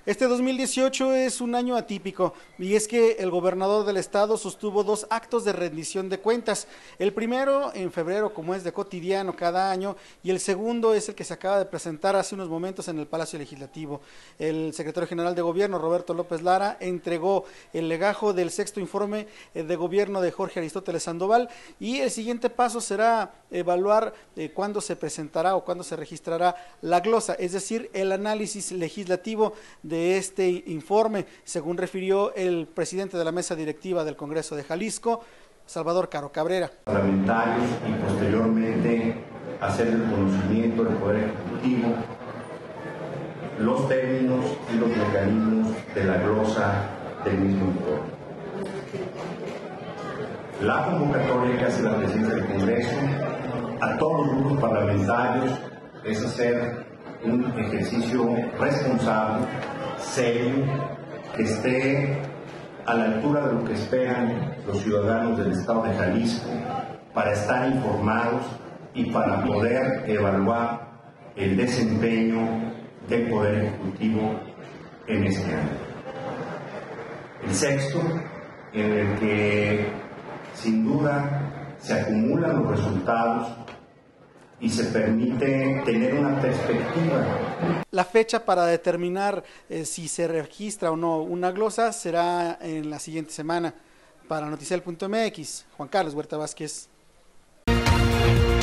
Este 2018 es un año atípico y es que el gobernador del estado sostuvo dos actos de rendición de cuentas. El primero en febrero, como es de cotidiano cada año, y el segundo es el que se acaba de presentar hace unos momentos en el Palacio Legislativo. El secretario general de Gobierno, Roberto López Lara, entregó el legajo del sexto informe de gobierno de Jorge Aristóteles Sandoval, y el siguiente paso será evaluar cuándo se presentará o cuándo se registrará la glosa, es decir, el análisis legislativo de este informe, según refirió el presidente de la mesa directiva del Congreso de Jalisco, Salvador Caro Cabrera. Parlamentarios y posteriormente hacer el conocimiento del Poder Ejecutivo los términos y los mecanismos de la glosa del mismo informe. La convocatoria que hace la presidencia del Congreso a todos los grupos parlamentarios es hacer un ejercicio responsable, serio, que esté a la altura de lo que esperan los ciudadanos del estado de Jalisco para estar informados y para poder evaluar el desempeño del Poder Ejecutivo en este año. El sexto, en el que sin duda se acumulan los resultados y se permite tener una perspectiva. La fecha para determinar si se registra o no una glosa será en la siguiente semana. Para Noticiel.mx, Juan Carlos Huerta Vázquez.